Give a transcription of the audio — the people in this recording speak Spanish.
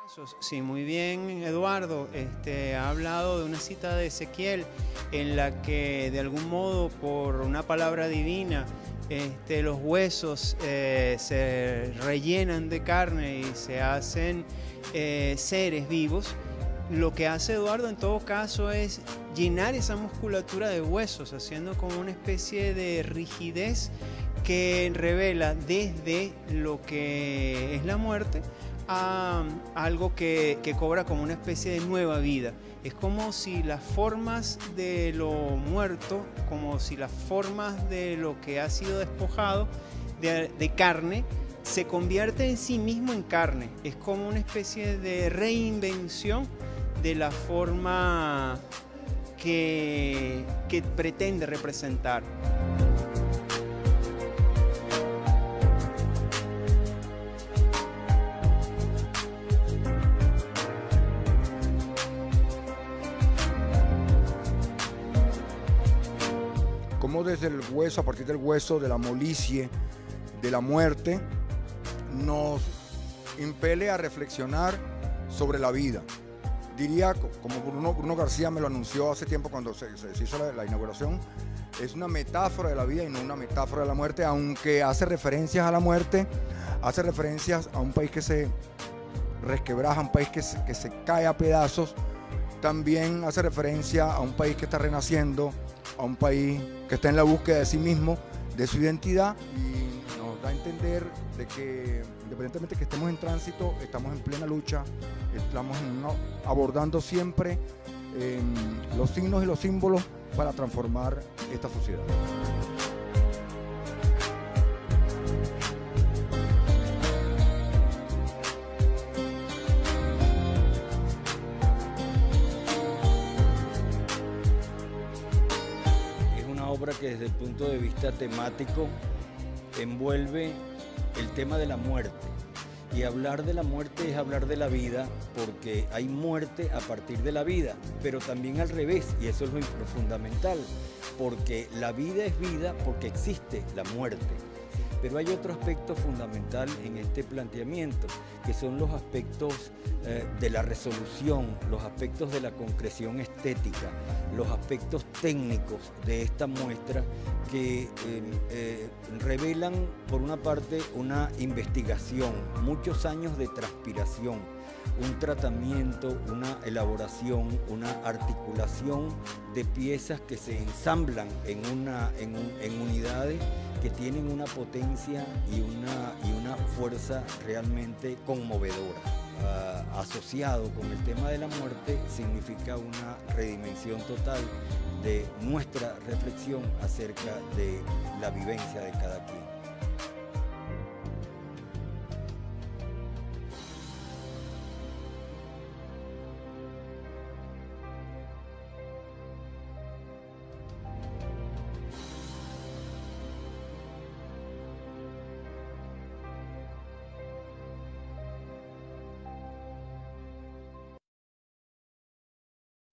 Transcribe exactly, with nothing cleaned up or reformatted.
Sí, muy bien, Eduardo. Este, ha hablado de una cita de Ezequiel en la que de algún modo por una palabra divina este, los huesos eh, se rellenan de carne y se hacen eh, seres vivos. Lo que hace Eduardo en todo caso es llenar esa musculatura de huesos, haciendo como una especie de rigidez que revela desde lo que es la muerte a algo que, que cobra como una especie de nueva vida. Es como si las formas de lo muerto, como si las formas de lo que ha sido despojado de, de carne, se convierte en sí mismo en carne. Es como una especie de reinvención de la forma que, que pretende representar. Como desde el hueso, a partir del hueso, de la molicie, de la muerte, nos impele a reflexionar sobre la vida. Diría, como Bruno, Bruno García me lo anunció hace tiempo cuando se, se hizo la, la inauguración, es una metáfora de la vida y no una metáfora de la muerte, aunque hace referencias a la muerte, hace referencias a un país que se resquebraja, un país que se, que se cae a pedazos, también hace referencia a un país que está renaciendo, a un país que está en la búsqueda de sí mismo, de su identidad, y nos da a entender de que independientemente de que estemos en tránsito, estamos en plena lucha, estamos en una, abordando siempre eh, los signos y los símbolos para transformar esta sociedad. Obra que desde el punto de vista temático envuelve el tema de la muerte, y hablar de la muerte es hablar de la vida, porque hay muerte a partir de la vida, pero también al revés, y eso es lo fundamental, porque la vida es vida porque existe la muerte. Pero hay otro aspecto fundamental en este planteamiento, que son los aspectos eh, de la resolución, los aspectos de la concreción estética, los aspectos técnicos de esta muestra que eh, eh, revelan, por una parte, una investigación, muchos años de transpiración, un tratamiento, una elaboración, una articulación de piezas que se ensamblan en, una, en, un, en unidades que tienen una potencia y una, y una fuerza realmente conmovedora. Uh, asociado con el tema de la muerte significa una redimensión total de nuestra reflexión acerca de la vivencia de cada quien.